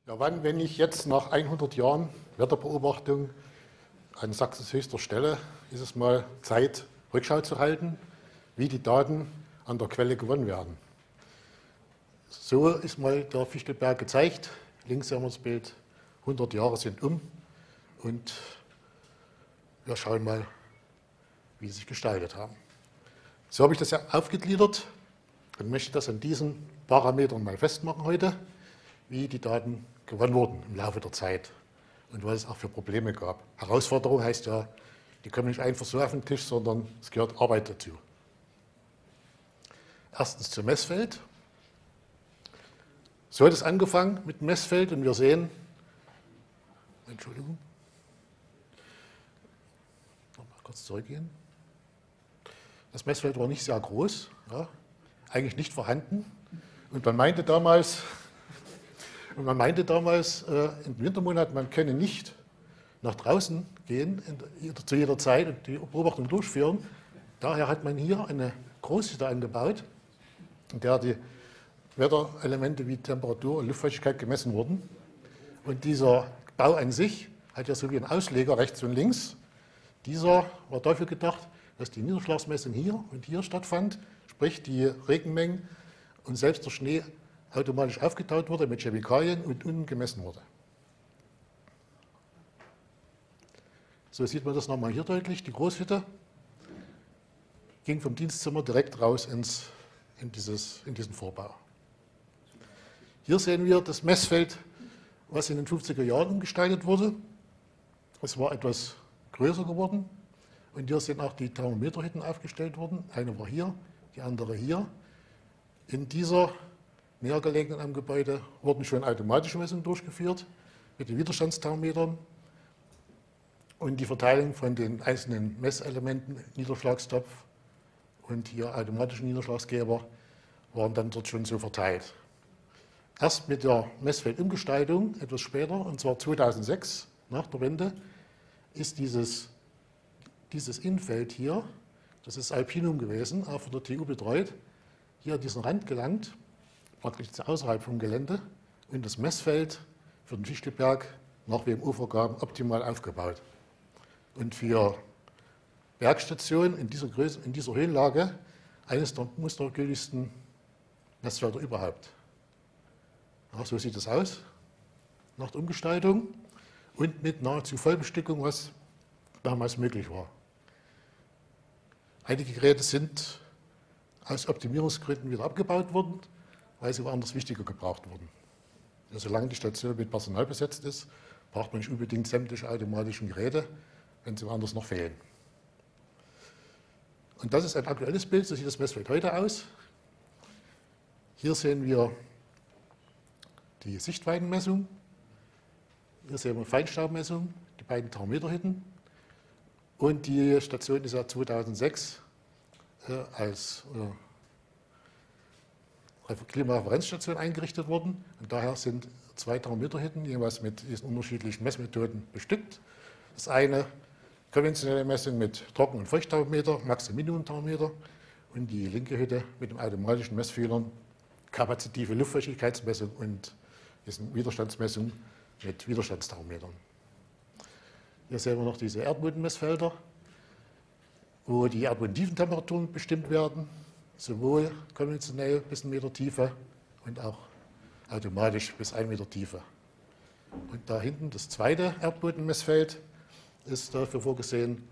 Ja, wann, wenn nicht jetzt nach 100 Jahren Wetterbeobachtung an Sachsens höchster Stelle, ist es mal Zeit, Rückschau zu halten, wie die Daten an der Quelle gewonnen werden. So ist mal der Fichtelberg gezeigt. Links sehen wir das Bild, 100 Jahre sind um und wir schauen mal, wie sie sich gestaltet haben. So habe ich das ja aufgegliedert und möchte das an diesen Parametern mal festmachen heute, wie die Daten gewonnen wurden im Laufe der Zeit und was es auch für Probleme gab. Herausforderung heißt ja, die kommen nicht einfach so auf den Tisch, sondern es gehört Arbeit dazu. Erstens zum Messfeld. So hat es angefangen mit dem Messfeld und wir sehen, Entschuldigung, nochmal kurz zurückgehen. Das Messfeld war nicht sehr groß, ja, eigentlich nicht vorhanden und man meinte damals, im Wintermonat, man könne nicht nach draußen gehen zu jeder Zeit und die Beobachtung durchführen. Daher hat man hier eine Großhütte angebaut, in der die Wetterelemente wie Temperatur und Luftfeuchtigkeit gemessen wurden. Und dieser Bau an sich hat ja so wie ein Ausleger rechts und links. Dieser war dafür gedacht, dass die Niederschlagsmessung hier und hier stattfand, sprich die Regenmengen und selbst der Schnee automatisch aufgetaut wurde mit Chemikalien und unten gemessen wurde. So sieht man das nochmal hier deutlich. Die Großhütte ging vom Dienstzimmer direkt raus in diesen Vorbau. Hier sehen wir das Messfeld, was in den 50er Jahren umgestaltet wurde. Es war etwas größer geworden und hier sind auch die Thermometerhütten aufgestellt worden. Eine war hier, die andere hier. In dieser näher gelegenen am Gebäude wurden schon automatische Messungen durchgeführt mit den Widerstandsthermometern und die Verteilung von den einzelnen Messelementen, Niederschlagstopf und hier automatische Niederschlagsgeber, waren dann dort schon so verteilt. Erst mit der Messfeldumgestaltung, etwas später, und zwar 2006, nach der Wende, ist dieses Innenfeld hier, das ist Alpinum gewesen, auch von der TU betreut, hier an diesen Rand gelangt, praktisch außerhalb vom Gelände, und das Messfeld für den Fichtelberg nach WMO-Vorgaben optimal aufgebaut. Und für Bergstationen in dieser Größe, in dieser Höhenlage eines der mustergültigsten Messfelder überhaupt. Ja, so sieht es aus nach der Umgestaltung und mit nahezu Vollbestückung, was damals möglich war. Einige Geräte sind aus Optimierungsgründen wieder abgebaut worden, weil sie woanders wichtiger gebraucht wurden. Ja, solange die Station mit Personal besetzt ist, braucht man nicht unbedingt sämtliche automatischen Geräte, wenn sie woanders noch fehlen. Und das ist ein aktuelles Bild, so sieht das Messfeld heute aus. Hier sehen wir die Sichtweitenmessung, hier sehen wir Feinstaubmessung, die beiden Thermometerhütten und die Station ist ja 2006 als Klimareferenzstation eingerichtet worden und daher sind zwei Thermometerhütten jeweils mit diesen unterschiedlichen Messmethoden bestückt. Das eine konventionelle Messung mit Trocken- und Feuchtthermometer, Max- und Minimumthermometer und die linke Hütte mit dem automatischen Messfühlern, kapazitive Luftfeuchtigkeitsmessung und diesen Widerstandsmessung mit Widerstandsthermometern. Hier sehen wir noch diese Erdbodenmessfelder, wo die Erdbodentiefentemperaturen bestimmt werden, sowohl konventionell bis 1 Meter Tiefe und auch automatisch bis 1 Meter Tiefe. Und da hinten das zweite Erdbodenmessfeld ist dafür vorgesehen,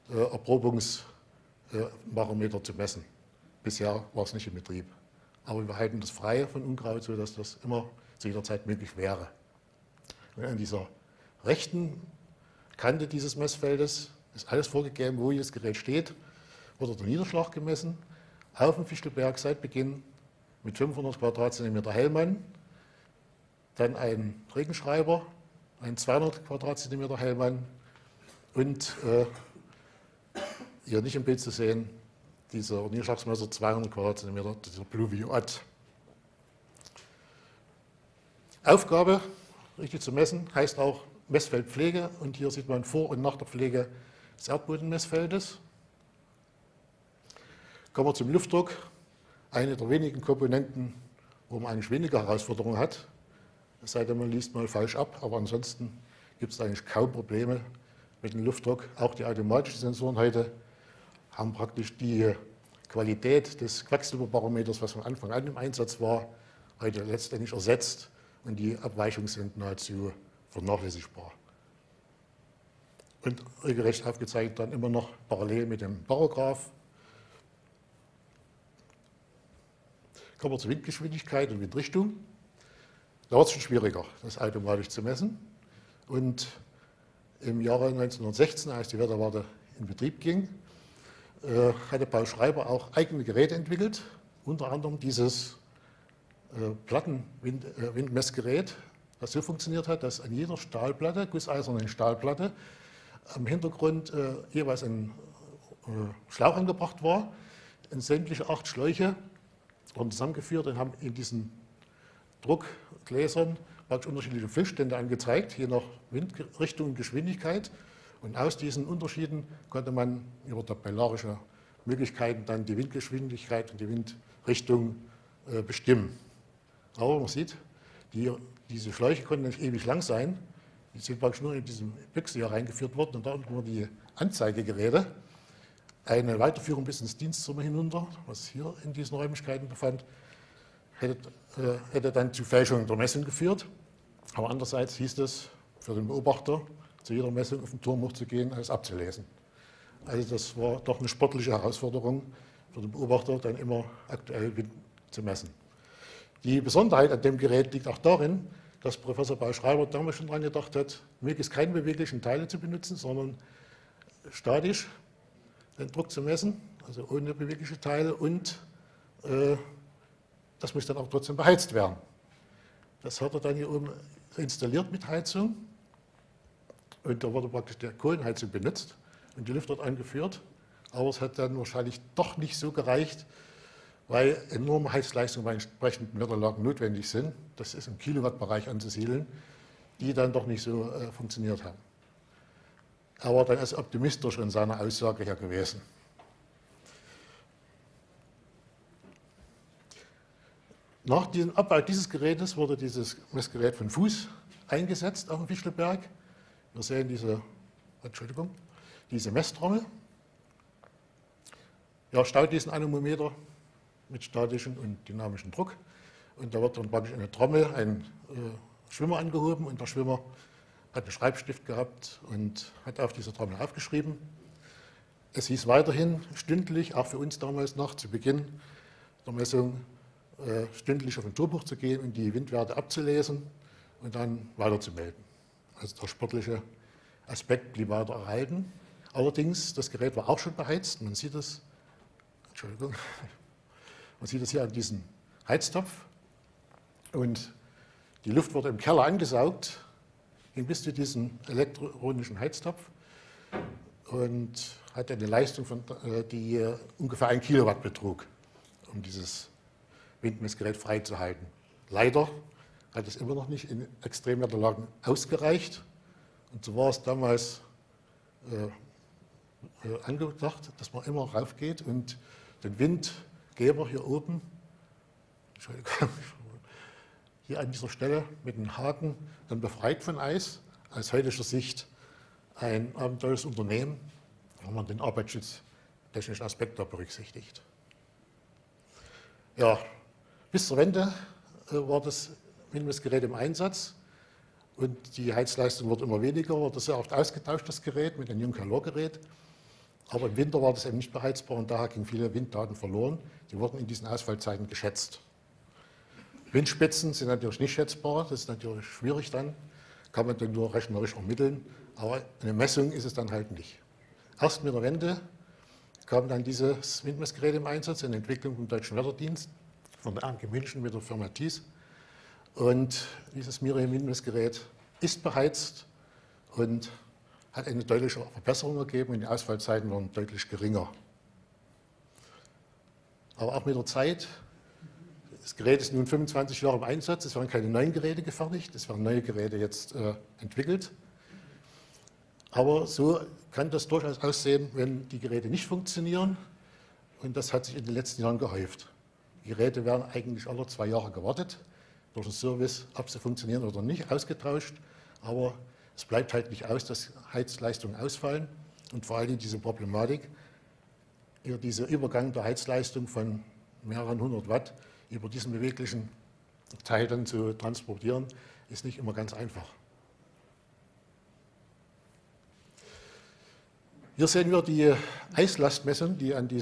Erprobungsbarometer zu messen. Bisher war es nicht in Betrieb. Aber wir halten das frei von Unkraut, sodass das immer zu jeder Zeit möglich wäre. Und an dieser rechten Kante dieses Messfeldes ist alles vorgegeben, wo jedes Gerät steht, wurde der Niederschlag gemessen, auf dem Fichtelberg seit Beginn mit 500 Quadratzentimeter Hellmann, dann ein Regenschreiber, ein 200 Quadratzentimeter Hellmann und hier nicht im Bild zu sehen, dieser Niederschlagsmesser 200 Quadratzentimeter, dieser Pluviot. Aufgabe, richtig zu messen, heißt auch Messfeldpflege und hier sieht man vor und nach der Pflege des Erdbodenmessfeldes. Kommen wir zum Luftdruck, eine der wenigen Komponenten, wo man eigentlich weniger Herausforderungen hat. es sei denn, man liest mal falsch ab, aber ansonsten gibt es eigentlich kaum Probleme mit dem Luftdruck. Auch die automatischen Sensoren heute haben praktisch die Qualität des Quecksilberbarometers, was von Anfang an im Einsatz war, heute letztendlich ersetzt und die Abweichungen sind nahezu vernachlässigbar. Und regelrecht aufgezeigt dann immer noch parallel mit dem Barograph. Kommen wir zur Windgeschwindigkeit und Windrichtung. Da wird es schon schwieriger, das automatisch zu messen. Und im Jahre 1916, als die Wetterwarte in Betrieb ging, hatte Paul Schreiber auch eigene Geräte entwickelt, unter anderem dieses Plattenwindmessgerät, das so funktioniert hat, dass an jeder Stahlplatte, gusseisernen Stahlplatte, am Hintergrund jeweils ein Schlauch angebracht war. Und sämtliche 8 Schläuche wurden zusammengeführt und haben in diesen Druckgläsern praktisch unterschiedliche Füllstände angezeigt, je nach Windrichtung und Geschwindigkeit. Und aus diesen Unterschieden konnte man über tabellarische Möglichkeiten dann die Windgeschwindigkeit und die Windrichtung bestimmen. Aber man sieht, diese Schläuche konnten nicht ewig lang sein. Die sind praktisch nur in diesem Büchse hier reingeführt worden und da unten waren die Anzeigegeräte. Eine Weiterführung bis ins Dienstzimmer hinunter, was hier in diesen Räumlichkeiten befand, hätte dann zu Fälschungen der Messung geführt. Aber andererseits hieß es für den Beobachter, zu jeder Messung auf den Turm hochzugehen, alles abzulesen. Also das war doch eine sportliche Herausforderung für den Beobachter, dann immer aktuell Wind zu messen. Die Besonderheit an dem Gerät liegt auch darin, dass Professor Paul Schreiber damals schon daran gedacht hat, möglichst keine beweglichen Teile zu benutzen, sondern statisch den Druck zu messen, also ohne bewegliche Teile, und das muss dann auch trotzdem beheizt werden. Das hat er dann hier oben installiert mit Heizung und da wurde praktisch die Kohlenheizung benutzt und die Luft dort angeführt, aber es hat dann wahrscheinlich doch nicht so gereicht, weil enorme Heizleistungen bei entsprechenden Wetterlagen notwendig sind. Das ist im Kilowattbereich anzusiedeln, die dann doch nicht so funktioniert haben. Er war dann als optimistisch in seiner Aussage her gewesen. Nach dem Abbau dieses Gerätes wurde dieses Messgerät von Fuß eingesetzt auf dem Fichtelberg. Wir sehen diese Messtrommel. Ja, Staudiesenanemometer mit statischem und dynamischem Druck. Und da wird dann praktisch eine Trommel, ein Schwimmer angehoben und der Schwimmer hat einen Schreibstift gehabt und hat auf dieser Trommel aufgeschrieben. Es hieß weiterhin stündlich, auch für uns damals noch, zu Beginn der Messung, stündlich auf den Turm hochzugehen und die Windwerte abzulesen und dann weiterzumelden. Also der sportliche Aspekt blieb weiter erhalten. Allerdings, das Gerät war auch schon beheizt. Man sieht es, Entschuldigung, man sieht es hier an diesem Heiztopf. Und die Luft wurde im Keller angesaugt, ging bis zu diesem elektronischen Heiztopf und hatte eine Leistung, die ungefähr 1 Kilowatt betrug, um dieses Windmessgerät freizuhalten. Leider hat es immer noch nicht in Extremwetterlagen ausgereicht. Und so war es damals angedacht, dass man immer raufgeht und den Windgeber hier oben, Entschuldigung, hier an dieser Stelle mit dem Haken dann befreit von Eis. Aus heutiger Sicht ein abenteuerliches Unternehmen, wenn man den arbeitsschutztechnischen Aspekt da berücksichtigt. Ja, bis zur Wende war das Windmessgerät im Einsatz und die Heizleistung wurde immer weniger, wurde sehr oft ausgetauscht, das Gerät, mit einem Jungkalor-Gerät. Aber im Winter war das eben nicht beheizbar und daher gingen viele Winddaten verloren. Die wurden in diesen Ausfallzeiten geschätzt. Windspitzen sind natürlich nicht schätzbar, das ist natürlich schwierig dann, kann man dann nur rechnerisch ermitteln, aber eine Messung ist es dann halt nicht. Erst mit der Wende kam dann dieses Windmessgerät im Einsatz in Entwicklung vom Deutschen Wetterdienst von der AMG München mit der Firma Thies. Und dieses Miriam-Windmessgerät ist beheizt und hat eine deutliche Verbesserung ergeben und die Ausfallzeiten waren deutlich geringer. Aber auch mit der Zeit, das Gerät ist nun 25 Jahre im Einsatz, es werden keine neuen Geräte gefertigt, es werden neue Geräte jetzt entwickelt. Aber so kann das durchaus aussehen, wenn die Geräte nicht funktionieren und das hat sich in den letzten Jahren gehäuft. Die Geräte werden eigentlich alle 2 Jahre gewartet, durch den Service, ob sie funktionieren oder nicht, ausgetauscht. Aber es bleibt halt nicht aus, dass Heizleistungen ausfallen und vor allem diese Problematik, dieser Übergang der Heizleistung von mehreren hundert Watt über diesen beweglichen Teil dann zu transportieren, ist nicht immer ganz einfach. Hier sehen wir die Eislastmessung, die an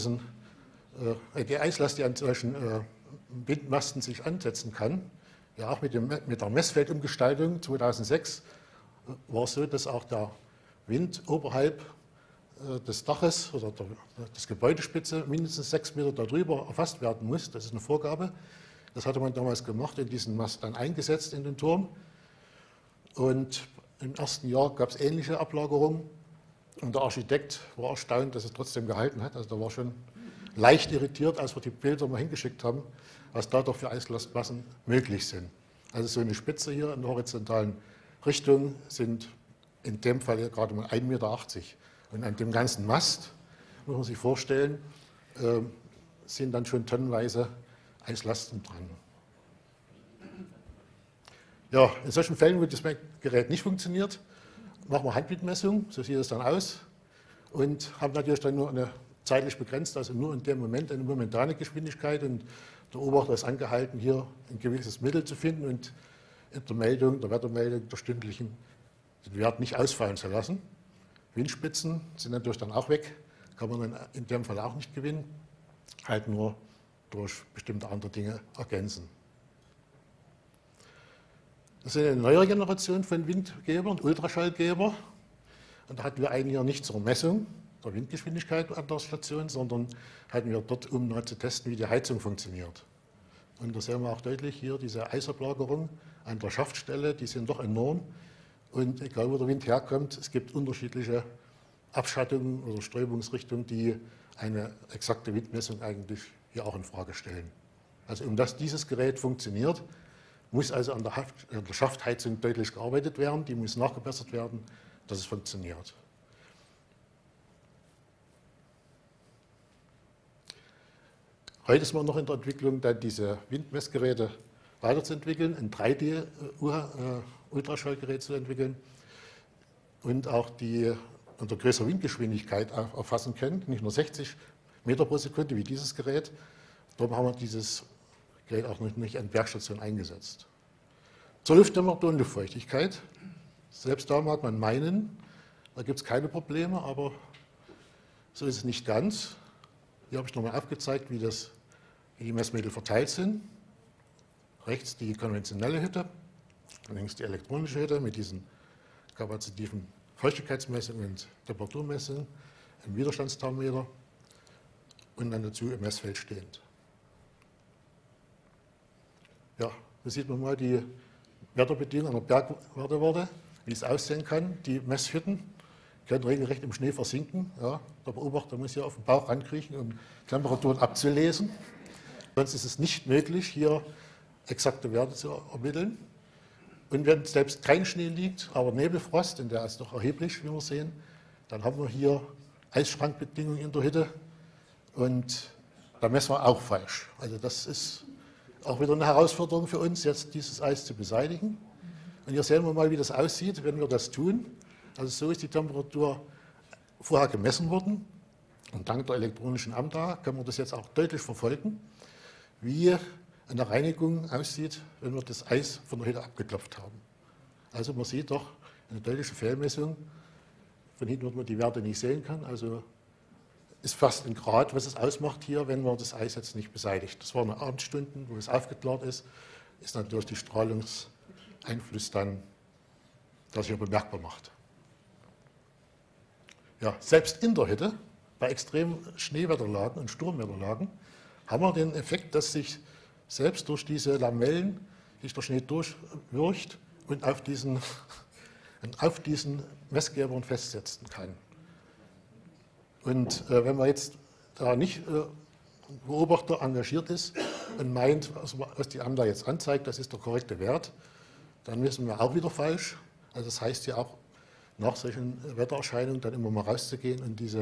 solchen Windmasten sich ansetzen kann. Ja, auch mit der Messfeldumgestaltung 2006 war es so, dass auch der Wind oberhalb des Daches oder des Gebäudespitze mindestens 6 Meter darüber erfasst werden muss. Das ist eine Vorgabe. Das hatte man damals gemacht und diesen Mast dann eingesetzt in den Turm. Und im ersten Jahr gab es ähnliche Ablagerungen. Und der Architekt war erstaunt, dass es trotzdem gehalten hat. Also der war schon leicht irritiert, als wir die Bilder mal hingeschickt haben, was da doch für Eislastmassen möglich sind. Also so eine Spitze hier in der horizontalen Richtung sind in dem Fall hier gerade mal 1,80 Meter. Und an dem ganzen Mast, muss man sich vorstellen, sind dann schon tonnenweise Eislasten dran. Ja, in solchen Fällen, wo das Gerät nicht funktioniert, machen wir Handwindmessung, so sieht es dann aus, und haben natürlich dann nur eine zeitlich begrenzt, also nur in dem Moment eine momentane Geschwindigkeit, und der Beobachter ist angehalten, hier ein gewisses Mittel zu finden und in der Meldung, der Wettermeldung, der stündlichen, den Wert nicht ausfallen zu lassen. Windspitzen sind natürlich dann auch weg, kann man dann in dem Fall auch nicht gewinnen, halt nur durch bestimmte andere Dinge ergänzen. Das ist eine neue Generation von Windgebern, Ultraschallgeber. Und da hatten wir einen hier nicht zur Messung der Windgeschwindigkeit an der Station, sondern hatten wir dort, um mal zu testen, wie die Heizung funktioniert. Und da sehen wir auch deutlich hier diese Eisablagerung an der Schaftstelle, die sind doch enorm. Und egal, wo der Wind herkommt, es gibt unterschiedliche Abschattungen oder Strömungsrichtungen, die eine exakte Windmessung eigentlich hier auch in Frage stellen. Also um dass dieses Gerät funktioniert, muss also an der Schaftheizung deutlich gearbeitet werden, die muss nachgebessert werden, dass es funktioniert. Heute ist man noch in der Entwicklung, dann diese Windmessgeräte weiterzuentwickeln, ein 3D-Ultraschallgerät zu entwickeln und auch die unter größerer Windgeschwindigkeit erfassen können, nicht nur 60 Meter pro Sekunde wie dieses Gerät. Darum haben wir dieses Gerät auch noch nicht an Bergstationen eingesetzt. Zur Lufttemperatur und Luftfeuchtigkeit. Selbst da mag man meinen, da gibt es keine Probleme, aber so ist es nicht ganz. Hier habe ich nochmal aufgezeigt, wie die Messmittel verteilt sind. Rechts die konventionelle Hütte, links die elektronische Hütte mit diesen kapazitiven Feuchtigkeitsmessungen und Temperaturmessungen, im Widerstandsthermometer und dann dazu im Messfeld stehend. Ja, hier sieht man mal die Wetterbedingungen an der Bergwarte, wie es aussehen kann. Die Messhütten können regelrecht im Schnee versinken. Ja, der Beobachter muss hier auf den Bauch rankriechen, um Temperaturen abzulesen. Sonst ist es nicht möglich, hier exakte Werte zu ermitteln. Und wenn selbst kein Schnee liegt, aber Nebelfrost, und der ist noch erheblich, wie wir sehen, dann haben wir hier Eisschrankbedingungen in der Hütte und da messen wir auch falsch. Also das ist auch wieder eine Herausforderung für uns, jetzt dieses Eis zu beseitigen. Und hier sehen wir mal, wie das aussieht, wenn wir das tun. Also so ist die Temperatur vorher gemessen worden. Und dank der elektronischen Amda kann man das jetzt auch deutlich verfolgen, wie eine Reinigung aussieht, wenn wir das Eis von der Hütte abgeklopft haben. Also man sieht doch eine deutliche Fehlmessung, von hinten, wo man die Werte nicht sehen kann. Also ist fast ein Grad, was es ausmacht hier, wenn man das Eis jetzt nicht beseitigt. Das waren Abendstunden, wo es aufgeklärt ist natürlich die Strahlungseinfluss dann, das hier bemerkbar macht. Ja, selbst in der Hütte, bei extremen Schneewetterlagen und Sturmwetterlagen, haben wir den Effekt, dass sich selbst durch diese Lamellen sich der Schnee durchwirkt und auf diesen Messgebern festsetzen kann. Und wenn man jetzt da nicht Beobachter engagiert ist und meint, was die Amda jetzt anzeigt, das ist der korrekte Wert, dann wissen wir auch wieder falsch. Also das heißt ja auch, nach solchen Wettererscheinungen dann immer mal rauszugehen und diese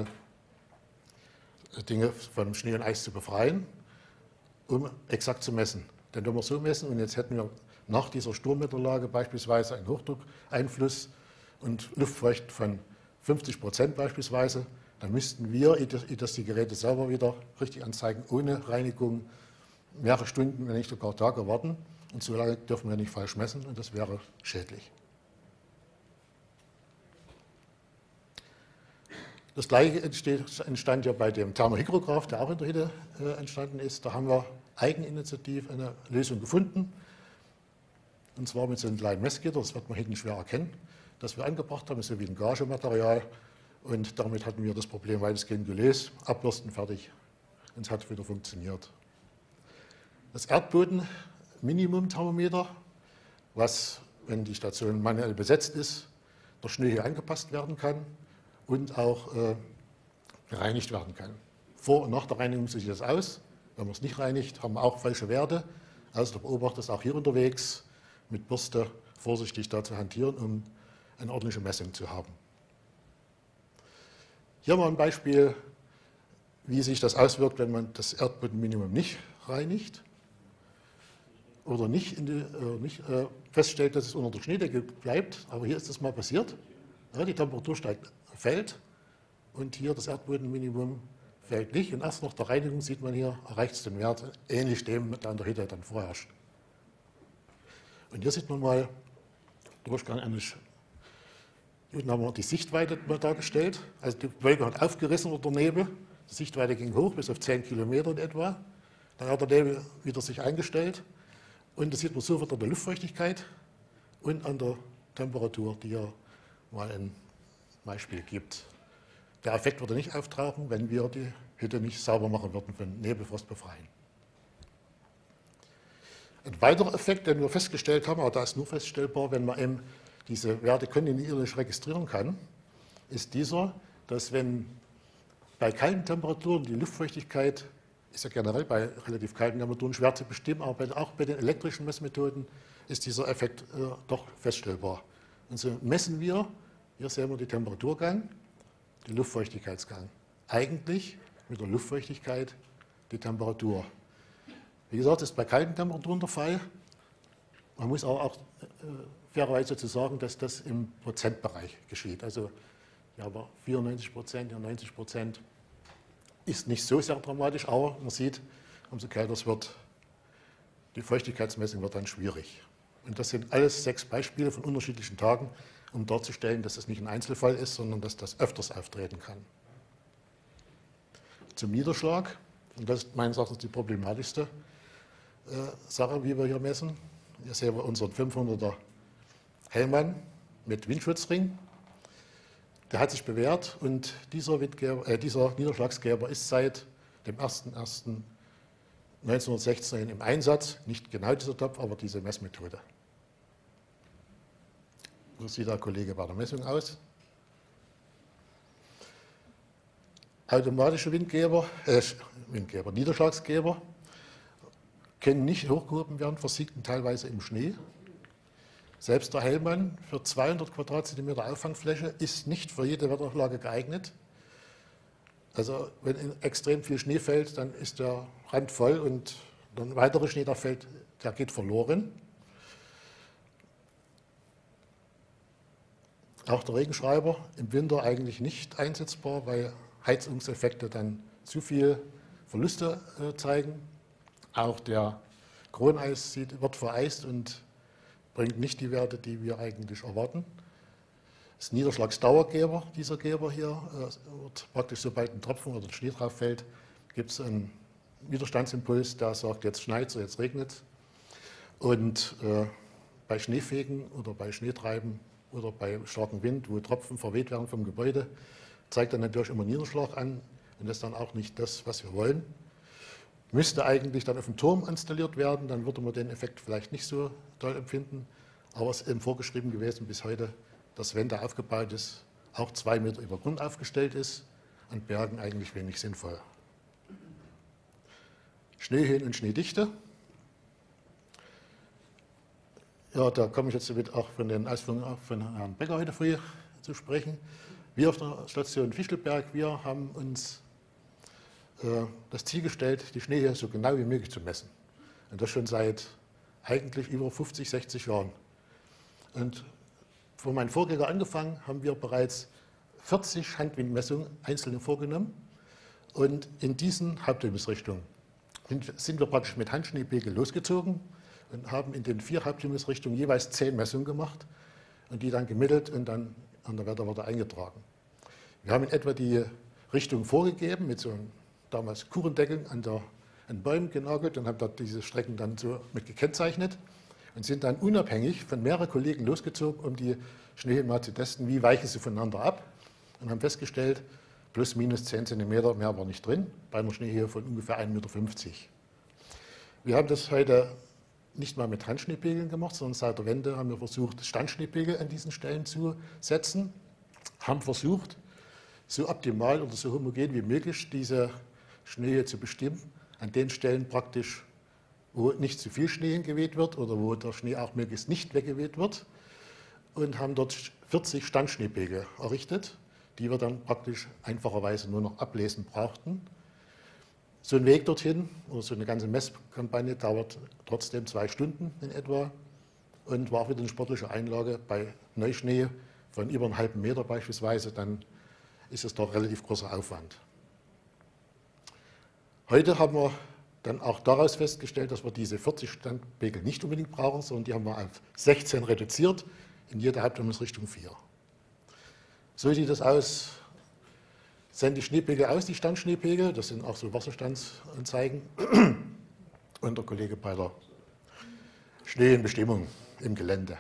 Dinge vom Schnee und Eis zu befreien, um exakt zu messen. Denn wenn wir so messen und jetzt hätten wir nach dieser Sturmwetterlage beispielsweise ein Hochdruckeinfluss und Luftfeucht von 50% beispielsweise, dann müssten wir, ehe das die Geräte selber wieder richtig anzeigen, ohne Reinigung mehrere Stunden, wenn nicht sogar Tage warten. Und so lange dürfen wir nicht falsch messen und das wäre schädlich. Das Gleiche entstand ja bei dem Thermohygrograph, der auch in der Hütte entstanden ist. Da haben wir eigeninitiativ eine Lösung gefunden. Und zwar mit so einem kleinen Messgitter, das wird man hinten schwer erkennen, das wir angebracht haben, ist so wie ein Gagematerial. Und damit hatten wir das Problem weitestgehend gelöst, abbürsten, fertig. Und es hat wieder funktioniert. Das Erdboden-Minimum-Thermometer, was, wenn die Station manuell besetzt ist, der Schnee hier angepasst werden kann und auch gereinigt werden kann. Vor und nach der Reinigung sieht das aus. Wenn man es nicht reinigt, haben wir auch falsche Werte. Also der Beobachter ist auch hier unterwegs, mit Bürste vorsichtig da zu hantieren, um eine ordentliche Messung zu haben. Hier mal ein Beispiel, wie sich das auswirkt, wenn man das Erdbodenminimum nicht reinigt oder nicht feststellt, dass es unter der Schneedecke bleibt. Aber hier ist das mal passiert. Ja, die Temperatur fällt und hier das Erdbodenminimum fällt nicht. Und erst nach der Reinigung sieht man hier, erreicht es den Wert, ähnlich dem, der in der Hütte dann vorherrscht. Und hier sieht man mal Durchgang eines. Unten haben wir die Sichtweite mal dargestellt. Also die Wolke hat aufgerissen oder der Nebel. Die Sichtweite ging hoch bis auf 10 Kilometer in etwa. Dann hat der Nebel wieder sich eingestellt. Und das sieht man sofort an der Luftfeuchtigkeit und an der Temperatur, die hier mal ein Beispiel gibt. Der Effekt würde nicht auftauchen, wenn wir die Hütte nicht sauber machen würden, von Nebelfrost befreien. Ein weiterer Effekt, den wir festgestellt haben, aber da ist nur feststellbar, wenn man eben diese Werte kontinuierlich registrieren kann, ist dieser, dass wenn bei kalten Temperaturen die Luftfeuchtigkeit, ist ja generell bei relativ kalten Temperaturen schwer zu bestimmen, aber auch bei den elektrischen Messmethoden ist dieser Effekt doch feststellbar. Und so messen wir, hier sehen wir den Temperaturgang, den Luftfeuchtigkeitsgang. Eigentlich mit der Luftfeuchtigkeit die Temperatur. Wie gesagt, das ist bei kalten Temperaturen der Fall. Man muss aber auch fairerweise dazu sagen, dass das im Prozentbereich geschieht. Also ja, aber 94%, ja 90% ist nicht so sehr dramatisch, aber man sieht, umso kälter es wird, die Feuchtigkeitsmessung wird dann schwierig. Und das sind alles 6 Beispiele von unterschiedlichen Tagen, um darzustellen, dass es nicht ein Einzelfall ist, sondern dass das öfters auftreten kann. Zum Niederschlag, und das ist meines Erachtens die problematischste Sache, wie wir hier messen. Hier sehen wir unseren 500er Hellmann mit Windschutzring. Der hat sich bewährt und dieser Niederschlagsgeber ist seit dem 01.01.1916 im Einsatz. Nicht genau dieser Topf, aber diese Messmethode. So sieht der Kollege bei der Messung aus. Automatische Niederschlagsgeber können nicht hochgehoben werden, versiegten teilweise im Schnee. Selbst der Hellmann für 200 Quadratzentimeter Auffangfläche ist nicht für jede Wetterlage geeignet. Also wenn extrem viel Schnee fällt, dann ist der Rand voll und der weitere Schnee, der fällt, der geht verloren. Auch der Regenschreiber im Winter eigentlich nicht einsetzbar, weil Heizungseffekte dann zu viel Verluste zeigen. Auch der Kroneis wird vereist und bringt nicht die Werte, die wir eigentlich erwarten. Das Niederschlagsdauergeber, dieser Geber hier, wird praktisch, sobald ein Tropfen oder Schnee drauf fällt, gibt es einen Widerstandsimpuls, der sagt, jetzt schneit es, jetzt regnet es. Und bei Schneefegen oder bei Schneetreiben oder bei starkem Wind, wo Tropfen verweht werden vom Gebäude, zeigt dann natürlich immer Niederschlag an und das ist dann auch nicht das, was wir wollen. Müsste eigentlich dann auf dem Turm installiert werden, dann würde man den Effekt vielleicht nicht so toll empfinden, aber es ist eben vorgeschrieben gewesen bis heute, dass wenn der aufgebaut ist, auch 2 Meter über Grund aufgestellt ist, an Bergen eigentlich wenig sinnvoll. Schneehöhen und Schneedichte. Ja, da komme ich jetzt auch von den Ausführungen von Herrn Becker heute früh zu sprechen. Wir auf der Station Fichtelberg, wir haben uns das Ziel gestellt, die Schneehöhe so genau wie möglich zu messen. Und das schon seit eigentlich über 50, 60 Jahren. Und von meinem Vorgänger angefangen haben wir bereits 40 Handwindmessungen einzeln vorgenommen. Und in diesen Haupthimmelsrichtungen sind wir praktisch mit Handschneepegel losgezogen und haben in den 4 Haupthimmelsrichtungen jeweils 10 Messungen gemacht und die dann gemittelt und dann an der Wetterwarte eingetragen. Wir haben in etwa die Richtung vorgegeben mit so einem damals Kuchendeckeln an den Bäumen genagelt und haben dort diese Strecken dann so mit gekennzeichnet und sind dann unabhängig von mehreren Kollegen losgezogen, um die Schneehöhen mal zu testen, wie weichen sie voneinander ab, und haben festgestellt, plus minus 10 cm mehr war nicht drin, bei einer Schneehöhe von ungefähr 1,50 Meter. Wir haben das heute nicht mal mit Handschneepegeln gemacht, sondern seit der Wende haben wir versucht, Standschneepegel an diesen Stellen zu setzen, haben versucht, so optimal oder so homogen wie möglich diese Schneehöhe zu bestimmen, an den Stellen praktisch, wo nicht zu viel Schnee hingeweht wird oder wo der Schnee auch möglichst nicht weggeweht wird, und haben dort 40 Standschneepegel errichtet, die wir dann praktisch einfacherweise nur noch ablesen brauchten. So ein Weg dorthin oder so eine ganze Messkampagne dauert trotzdem 2 Stunden in etwa und war wieder eine sportliche Einlage. Bei Neuschnee von über einem halben Meter beispielsweise, dann ist es doch relativ großer Aufwand. Heute haben wir dann auch daraus festgestellt, dass wir diese 40 Standpegel nicht unbedingt brauchen, sondern die haben wir auf 16 reduziert, in jeder Haupthimmelsrichtung 4. So sieht das aus. Sehen die Schneepegel aus, die Standschneepegel, das sind auch so Wasserstandsanzeigen, und der Kollege bei der Schneebestimmung im Gelände.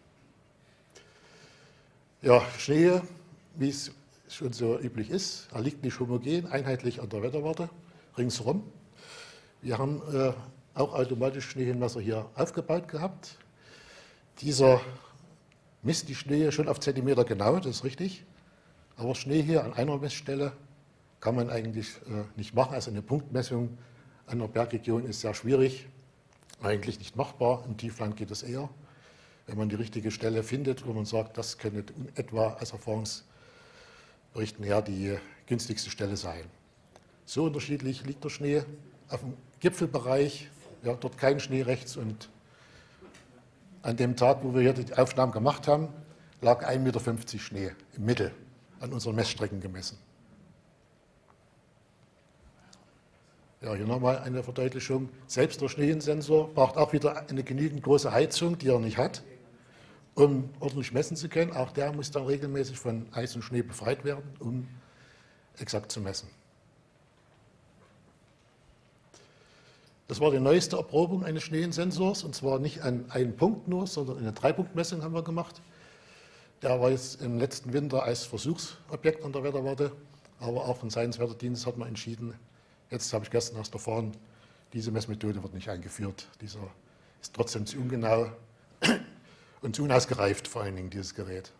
Ja, Schnee, wie es schon so üblich ist, er liegt nicht homogen, einheitlich an der Wetterwarte ringsherum. Wir haben auch automatisch Schneehöhenmesser hier aufgebaut gehabt. Dieser misst die Schneehöhe schon auf Zentimeter genau, das ist richtig. Aber Schnee hier an einer Messstelle kann man eigentlich nicht machen. Also eine Punktmessung an einer Bergregion ist sehr schwierig, eigentlich nicht machbar. Im Tiefland geht es eher, wenn man die richtige Stelle findet, wo man sagt, das könnte in etwa aus Erfahrungsberichten her die günstigste Stelle sein. So unterschiedlich liegt der Schnee auf dem Gipfelbereich, ja, dort kein Schnee rechts, und an dem Tag, wo wir hier die Aufnahmen gemacht haben, lag 1,50 Meter Schnee im Mittel an unseren Messstrecken gemessen. Ja, hier nochmal eine Verdeutlichung. Selbst der Schneehensensor braucht auch wieder eine genügend große Heizung, die er nicht hat, um ordentlich messen zu können. Auch der muss dann regelmäßig von Eis und Schnee befreit werden, um exakt zu messen. Das war die neueste Erprobung eines Schneehensensors, und zwar nicht an einem Punkt nur, sondern eine 3-Punkt-Messung haben wir gemacht. Der war jetzt im letzten Winter als Versuchsobjekt an der Wetterwarte, aber auch von Seitens des Wetterdienstes hat man entschieden, jetzt habe ich gestern erst erfahren, diese Messmethode wird nicht eingeführt. Dieser ist trotzdem zu ungenau und zu unausgereift, vor allen Dingen dieses Gerät.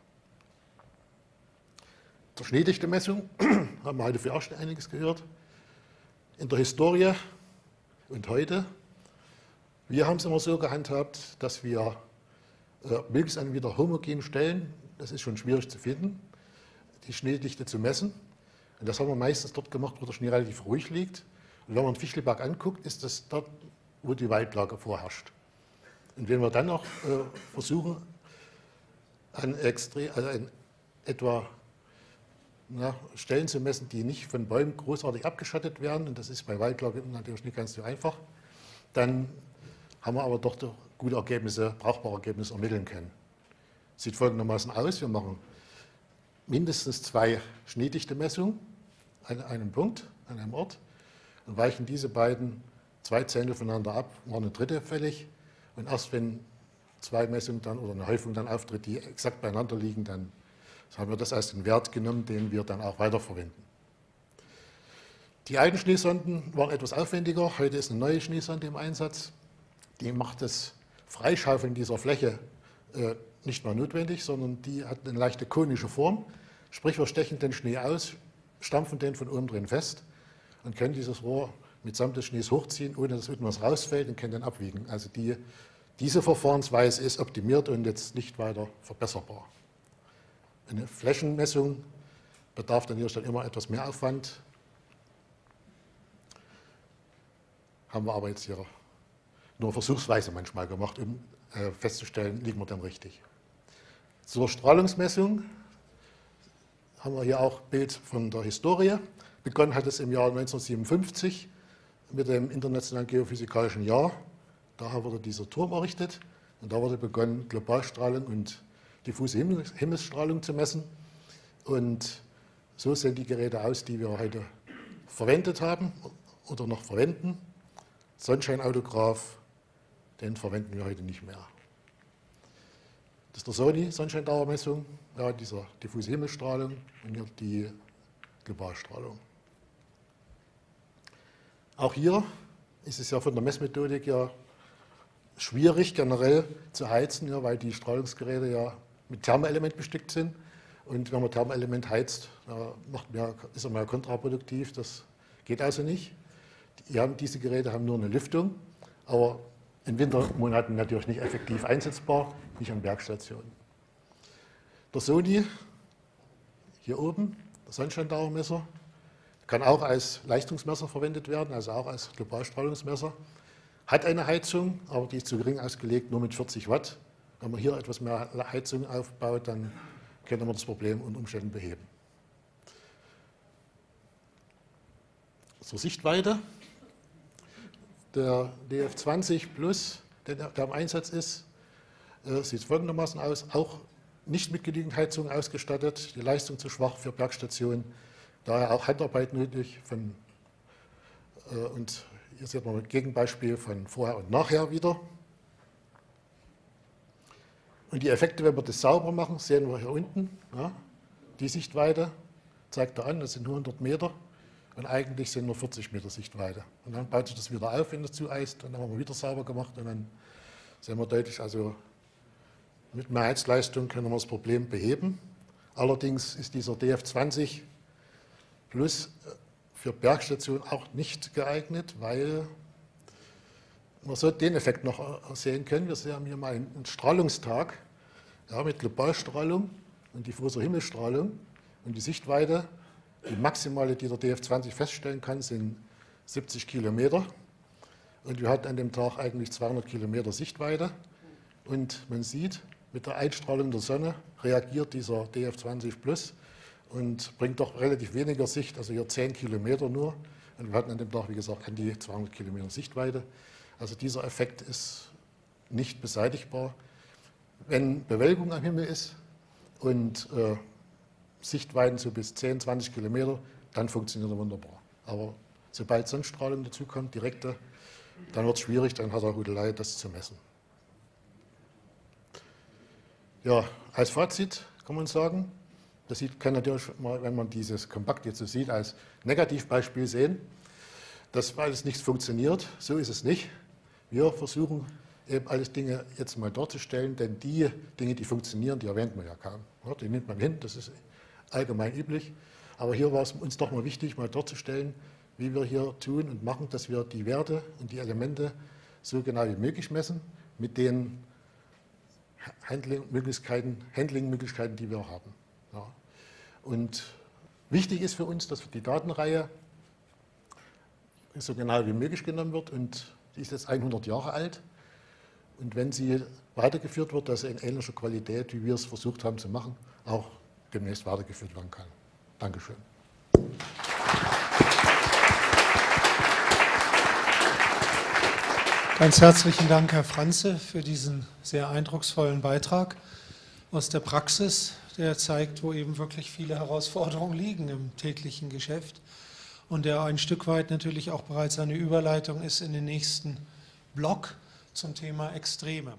Zur Schneedichte-Messung haben wir heute für auch schon einiges gehört. In der Historie und heute, wir haben es immer so gehandhabt, dass wir möglichst an wieder homogenen Stellen, das ist schon schwierig zu finden, die Schneedichte zu messen. Und das haben wir meistens dort gemacht, wo der Schnee relativ ruhig liegt. Und wenn man den Fichtelberg anguckt, ist das dort, wo die Waldlage vorherrscht. Und wenn wir dann noch versuchen, an etwa Stellen zu messen, die nicht von Bäumen großartig abgeschattet werden, und das ist bei Waldlage natürlich nicht ganz so einfach, dann haben wir aber doch gute Ergebnisse, brauchbare Ergebnisse ermitteln können. Sieht folgendermaßen aus: Wir machen mindestens 2 Schneedichte-Messungen an einem Punkt, an einem Ort, und weichen diese beiden 2 Zehntel voneinander ab, war eine dritte fällig, und erst wenn 2 Messungen dann oder eine Häufung dann auftritt, die exakt beieinander liegen, dann haben wir das als den Wert genommen, den wir dann auch weiterverwenden. Die alten Schneesonden waren etwas aufwendiger. Heute ist eine neue Schneesonde im Einsatz. Die macht das Freischaufeln dieser Fläche nicht mehr notwendig, sondern die hat eine leichte konische Form. Sprich, wir stechen den Schnee aus, stampfen den von oben drin fest und können dieses Rohr mitsamt des Schnees hochziehen, ohne dass irgendwas rausfällt, und können den abwiegen. Also diese Verfahrensweise ist optimiert und jetzt nicht weiter verbesserbar. Eine Flächenmessung bedarf dann hier schon immer etwas mehr Aufwand. Haben wir aber jetzt hier nur versuchsweise manchmal gemacht, um festzustellen, liegen wir denn richtig. Zur Strahlungsmessung haben wir hier auch ein Bild von der Historie. Begonnen hat es im Jahr 1957 mit dem Internationalen Geophysikalischen Jahr. Daher wurde dieser Turm errichtet und da wurde begonnen, Globalstrahlung und diffuse Himmelsstrahlung zu messen. Und so sehen die Geräte aus, die wir heute verwendet haben oder noch verwenden. Sonnenscheinautograph, den verwenden wir heute nicht mehr. Das ist der Sony Sonnenscheindauermessung, ja, dieser diffuse Himmelsstrahlung und hier die Globalstrahlung. Auch hier ist es ja von der Messmethodik ja schwierig, generell zu heizen, ja, weil die Strahlungsgeräte ja mit Thermoelement bestückt sind. Und wenn man Thermoelement heizt, ist er mal kontraproduktiv, das geht also nicht. Diese Geräte haben nur eine Lüftung, aber in Wintermonaten natürlich nicht effektiv einsetzbar, nicht an Bergstationen. Der Sony, hier oben, der Sonnenscheindauermesser, kann auch als Leistungsmesser verwendet werden, also auch als Globalstrahlungsmesser. Hat eine Heizung, aber die ist zu gering ausgelegt, nur mit 40 Watt. Wenn man hier etwas mehr Heizung aufbaut, dann könnte man das Problem unter Umständen beheben. Zur Sichtweite. Der DF20 Plus, der im Einsatz ist, sieht folgendermaßen aus. Auch nicht mit genügend Heizung ausgestattet, die Leistung zu schwach für Bergstationen, daher auch Handarbeit nötig. Und hier sieht man ein Gegenbeispiel von vorher und nachher wieder. Und die Effekte, wenn wir das sauber machen, sehen wir hier unten. Ja, die Sichtweite zeigt er an, das sind nur 100 Meter und eigentlich sind nur 40 Meter Sichtweite. Und dann baut sich das wieder auf, wenn es zueist, und dann haben wir wieder sauber gemacht und dann sehen wir deutlich, also mit mehr Heizleistung können wir das Problem beheben. Allerdings ist dieser DF20 Plus für Bergstationen auch nicht geeignet, weil man so den Effekt noch sehen können. Wir sehen hier mal einen Strahlungstag, ja, mit Globalstrahlung und diffuser Himmelsstrahlung. Und die Sichtweite, die maximale, die der DF20 feststellen kann, sind 70 Kilometer. Und wir hatten an dem Tag eigentlich 200 Kilometer Sichtweite. Und man sieht, mit der Einstrahlung der Sonne reagiert dieser DF20 Plus und bringt doch relativ weniger Sicht, also hier 10 Kilometer nur. Und wir hatten an dem Tag, wie gesagt, an die 200 Kilometer Sichtweite. Also dieser Effekt ist nicht beseitigbar. Wenn Bewölkung am Himmel ist und Sichtweiten so bis 10, 20 Kilometer, dann funktioniert er wunderbar. Aber sobald Sonnenstrahlung dazukommt, direkte, dann wird es schwierig, dann hat er Hudelei, das zu messen. Ja, als Fazit kann man sagen, das kann natürlich mal, wenn man dieses Kompakt jetzt so sieht, als Negativbeispiel sehen, dass alles nichts funktioniert. So ist es nicht. Wir versuchen eben alles Dinge jetzt mal darzustellen, denn die Dinge, die funktionieren, die erwähnt man ja kaum. Die nimmt man hin, das ist allgemein üblich. Aber hier war es uns doch mal wichtig, mal darzustellen, wie wir hier tun und machen, dass wir die Werte und die Elemente so genau wie möglich messen, mit den Handlingmöglichkeiten, die wir haben. Ja. Und wichtig ist für uns, dass die Datenreihe so genau wie möglich genommen wird, und die ist jetzt 100 Jahre alt. Und wenn sie weitergeführt wird, dass sie in ähnlicher Qualität, wie wir es versucht haben zu machen, auch demnächst weitergeführt werden kann. Dankeschön. Ganz herzlichen Dank, Herr Franze, für diesen sehr eindrucksvollen Beitrag aus der Praxis, der zeigt, wo eben wirklich viele Herausforderungen liegen im täglichen Geschäft und der ein Stück weit natürlich auch bereits eine Überleitung ist in den nächsten Block zum Thema Extreme.